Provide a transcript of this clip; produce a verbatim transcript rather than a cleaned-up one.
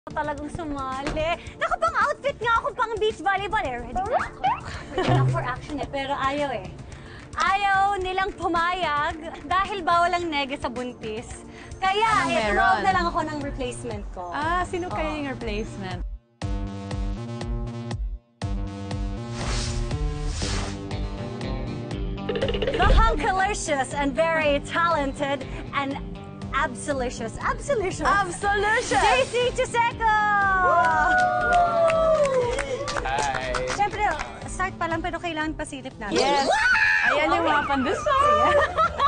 Talagang sumali. Nakapang outfit nga ako pang beach volleyball eh. Ready na ako. Ready na for action eh. Pero ayaw eh. Ayaw nilang pumayag dahil bawal ang nege sa buntis. Kaya eh, tumawag na lang ako ng replacement ko. Ah, sino kaya yung replacement? The hunkalicious and very talented and absolutious. Absolutious. Absolutious! J C Tiuseco! Hi! Siyempre, start pa lang pero kailangan pasilip natin. Yes! Ayan yung mga pandesal!